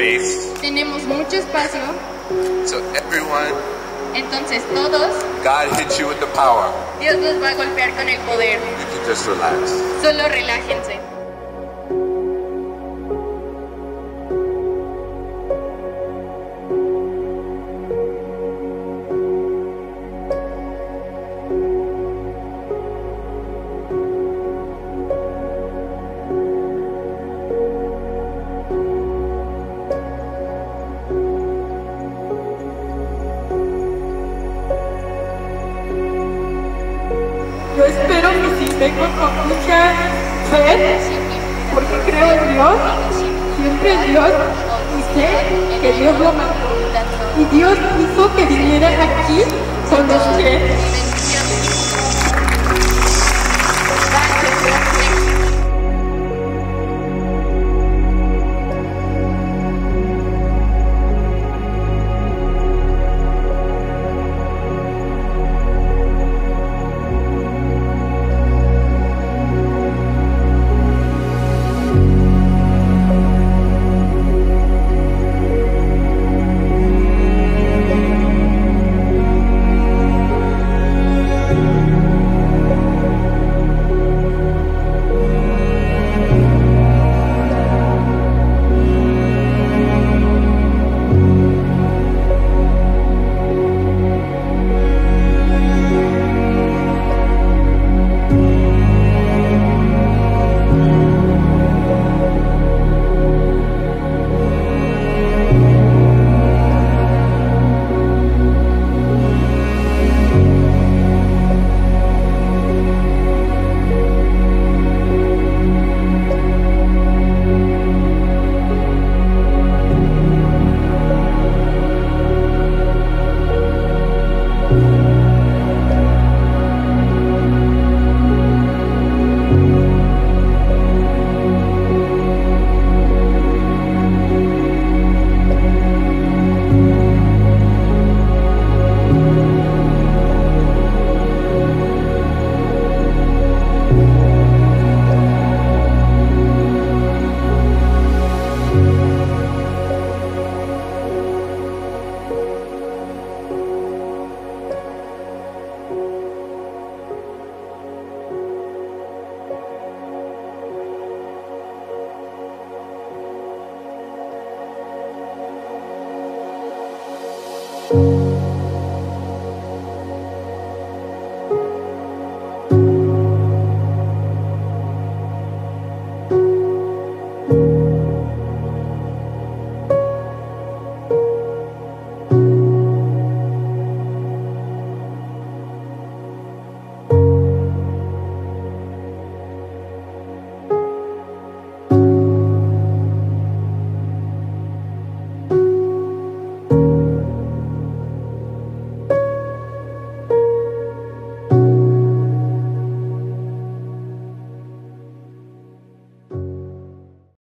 space. Tenemos mucho espacio. So everyone, Entonces todos, God hits you with the power. Dios nos va a golpear con el poder. You can just relax. Solo relájense. Yo espero que si vengo con mucha fe, porque creo en Dios, siempre en Dios, y sé que Dios lo mandó. Y Dios hizo que vinieran aquí con los que